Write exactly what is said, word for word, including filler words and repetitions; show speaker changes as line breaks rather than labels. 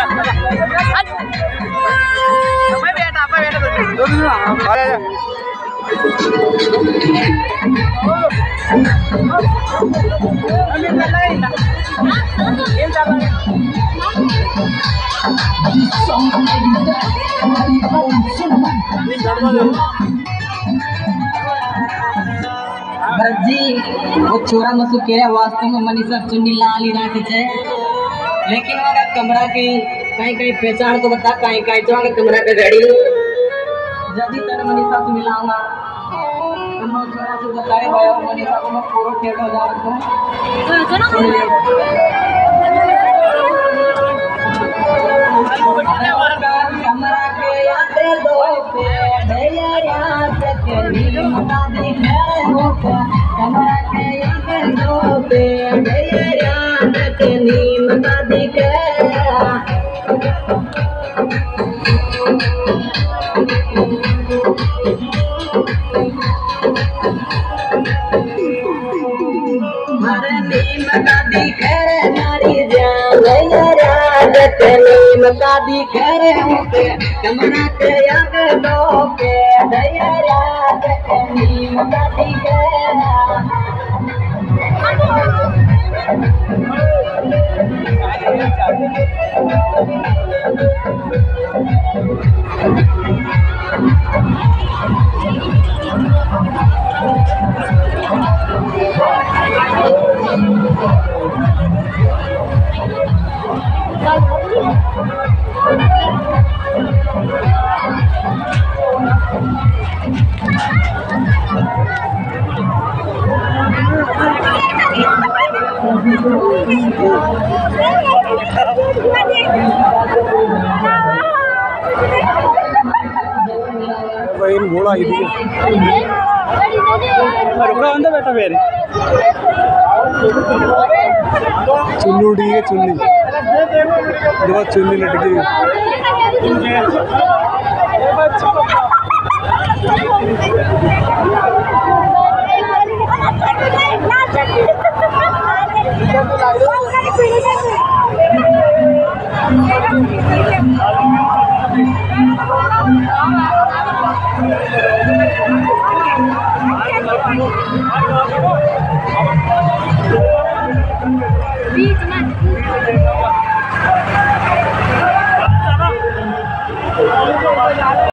मैं बेटा apa बेटा
भरत जी वो छोरा मसू कह रहा वास्तव में मनी सब चुन्नी लाल ही राखी है, लेकिन वहाँ कमरा की कहीं कहीं पहचान तो बता, कहीं कहीं तो वहाँ कमरा का घड़ी जल्दी तेरे मनी सब मिलाऊंगा तो मैं छोरा से बता रहे भाई मनी सब मैं पूरा ठेठ हो जा रहा हूँ कमरा के याद दो पे भैया के नीमता कमरा के याद दो पे भैया के नीमता दिखे हमारे नीमता दिखे नारी जान राजत नीमता दिखे रे कमरा के याद दो पे भैया राजत नीमता दिखे
घोड़ा रुका अंदर बैठा फिर चुन्नी उड़ी है चुन्नी देखो चुन्नी लटकी
बीच में